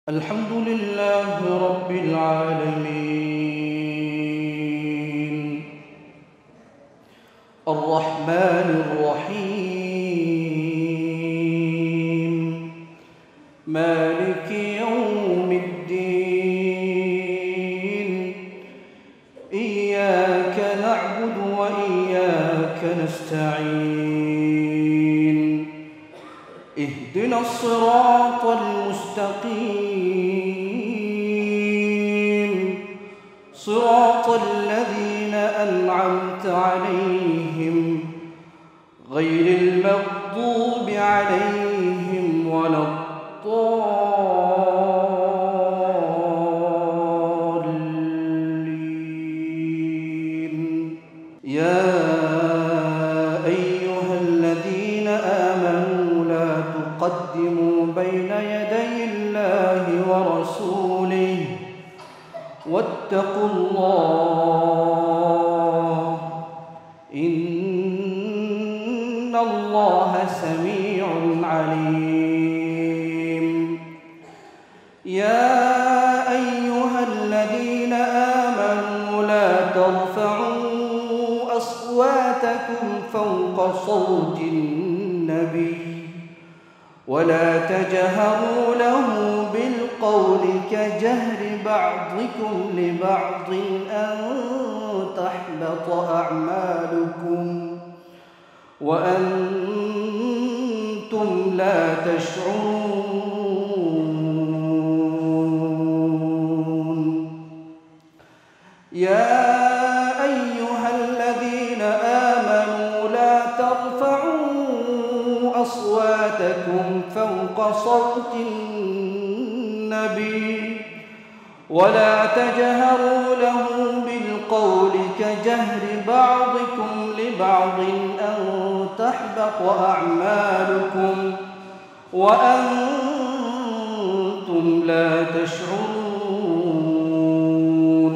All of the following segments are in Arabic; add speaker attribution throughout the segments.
Speaker 1: الحمد لله رب العالمين الرحمن الرحيم مالك يوم الدين إياك نعبد وإياك نستعين اهدنا الصراط المستقيم صراط الذين أنعمت عليهم غير المغضوب عليهم ولا الضالين يا أيها الذين آمنوا لا تقدموا بين يدي الله ورسوله واتقوا الله إن الله سميع عليم يا أيها الذين آمنوا لا ترفعوا أصواتكم فوق صوت النبي ولا تجهروا له بالقول كجهر بعضكم لبعض أن تحبط أعمالكم وأنتم لا تشعرون يا أيها الذين آمنوا لا ترفعوا أصواتكم فوق صوت النبي ولا تجهروا له بالقول كجهر بعضكم لبعض أن تحبط أعمالكم وأنتم لا تشعرون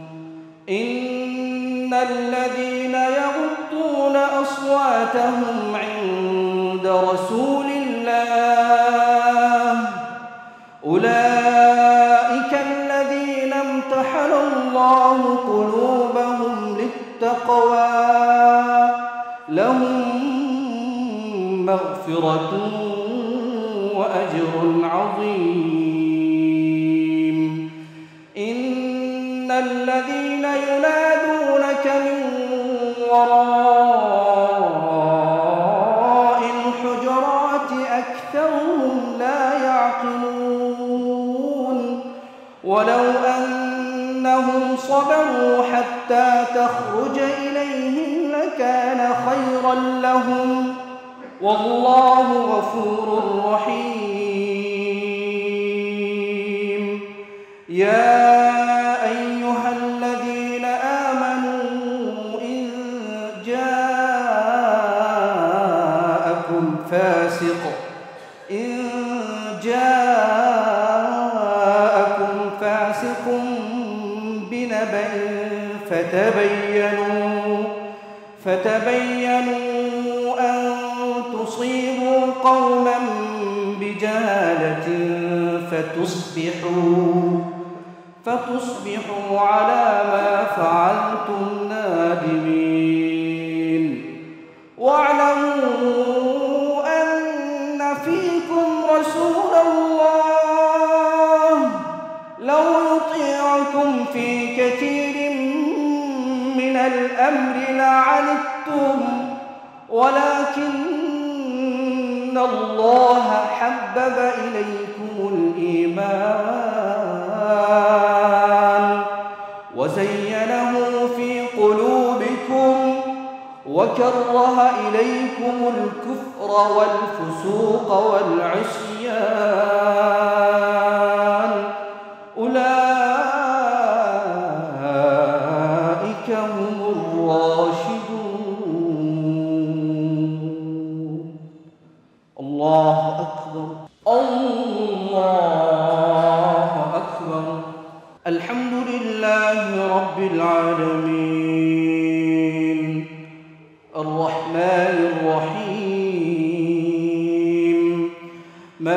Speaker 1: إن الذين يغضون أصواتهم عند رسول الله أولئك الذين امتحن الله قلوبهم للتقوى لهم مغفرة وأجر عظيم إن الذين ينادونك من وراء الحجرات أكثرهم لا يعقلون ولو أنهم صبروا حتى تخرج إليهم لكان خيرا لهم والله غفور رحيم يا أيها الذين آمنوا إن جاءكم فاسق بنبأ فتبينوا أن تصيبوا قوما بجهالة فتصبحوا على ما فعلتم نادمين واعلموا أن فيكم رسول الله لو يطيعكم في كثير من الأمر لعنتم ولكن الله حبب إليكم الإيمان وزينه في قلوبكم وكره إليكم الكفر والفسوق والعصيان أولئك هم الراشدون الله أكبر الله أكبر الحمد لله رب العالمين الرحمن الرحيم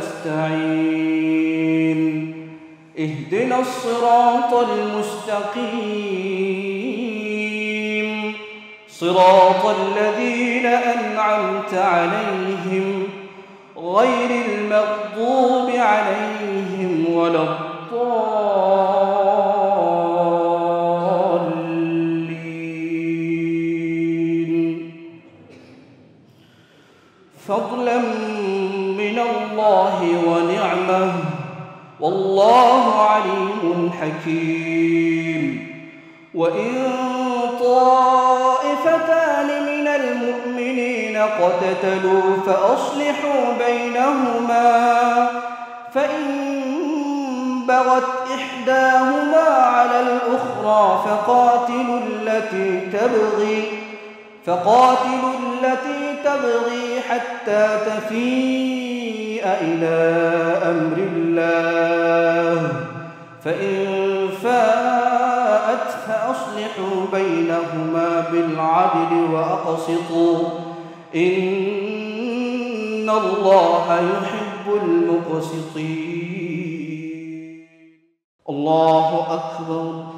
Speaker 1: نستعين اهدنا الصراط المستقيم صراط الذين أنعمت عليهم غير المغضوب عليهم ولا الضالين فضلا من الله ونعمة والله عليم حكيم وإن طائفتان من المؤمنين اقتتلوا فأصلحوا بينهما فإن بغت إحداهما على الأخرى فقاتلوا التي تبغي حتى تفيء إلى أمر الله فإن فاءت فأصلحوا بينهما بالعدل وأقسطوا إن الله يحب المقسطين الله أكبر